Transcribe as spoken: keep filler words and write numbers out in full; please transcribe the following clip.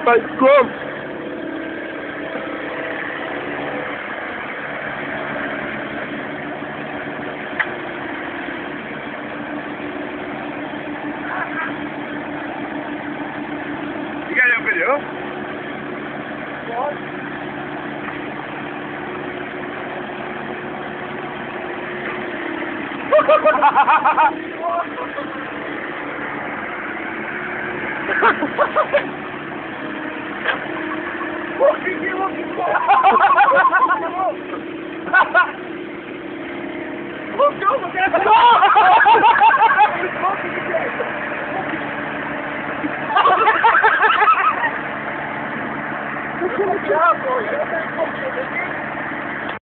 Like, Grump. You got a video? What? What are you looking for? Look over there! Good job, boy.